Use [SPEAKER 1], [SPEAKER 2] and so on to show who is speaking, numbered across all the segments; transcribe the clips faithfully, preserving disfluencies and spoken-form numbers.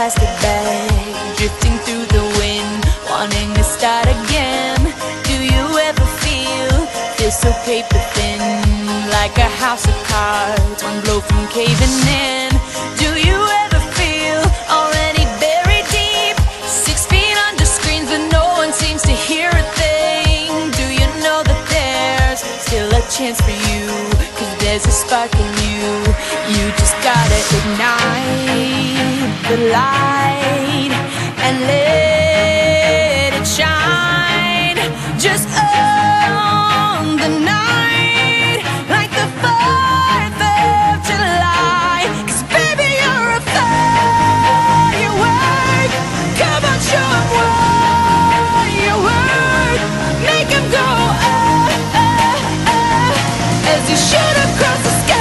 [SPEAKER 1] plastic bag, drifting through the wind, wanting to start again. Do you ever feel, feel so paper thin, like a house of cards, one blow from caving in? Do you ever feel already buried deep, six feet under screens but no one seems to hear a thing? Do you know that there's still a chance for you, cause there's a spark in you? You just gotta ignite the light and let it shine. Just own the night like the fourth of July. Cause baby, you're a firework. Come on, show 'em what you work. Make 'em go ah, ah, ah, as you shoot across the sky.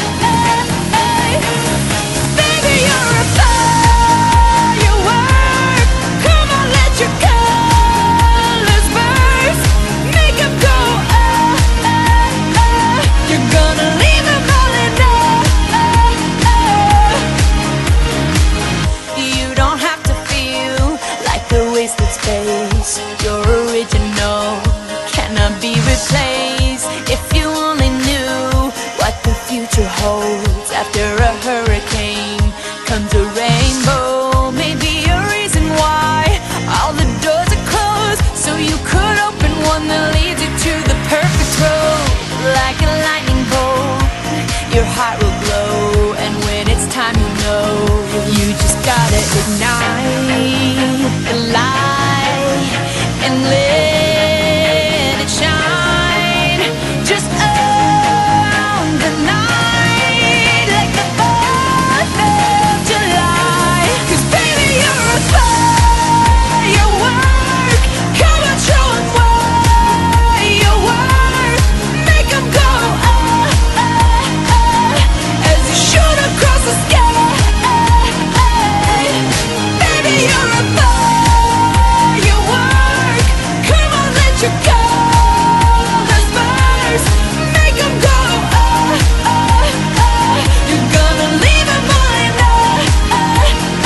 [SPEAKER 1] Baby, you're a firework. Come on, let your colors burst. Make 'em go ah, ah, ah. You're gonna leave 'em all in awe. You don't have to feel like a wasted space. You're original, cannot be replaced. If you only knew what the future holds, after a hurricane comes a rainbow. Maybe a reason why all the doors are closed, so you could open one that leads you to the perfect road. Like a lightning bolt, your heart will glow, and when it's time, you know you just gotta ignite the light and let it shine. Just own the night like the fourth of July. Cause baby, you're a firework. Come on, show 'em what you work. Make 'em go ah, ah, ah, as you shoot across the sky. Baby, you're a firework. Come on, let your colors burst. Make 'em go ah, ah, ah. You're gonna leave 'em all in awe.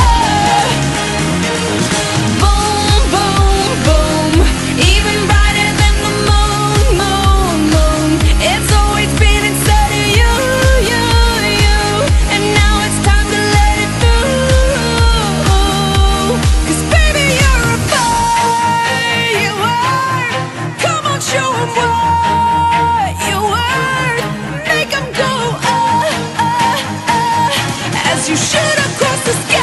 [SPEAKER 1] Boom, boom, boom, even brighter than the moon, moon, moon. It's always been inside of you, you, you, and now it's time to let it through. Cause baby, you're a firework. Come on, show 'em what you work. Make 'em go ah, ah, ah, as you shoot across the sky.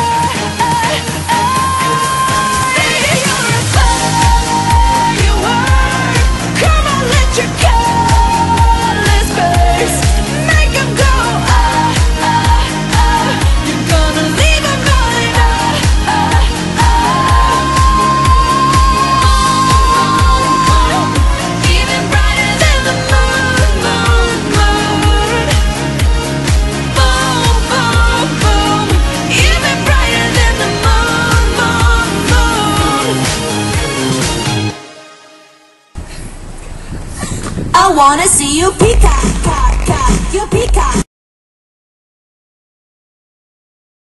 [SPEAKER 1] Baby, you're a firework. Come on, let your colors burst. Make 'em go ah, ah, ah. You're gonna leave 'em all in awe. Even brighter than the moon, moon, moon. Boom, boom, boom, even brighter than the moon, moon, moon.
[SPEAKER 2] I wanna see you peacock, cock, cock, you peacock,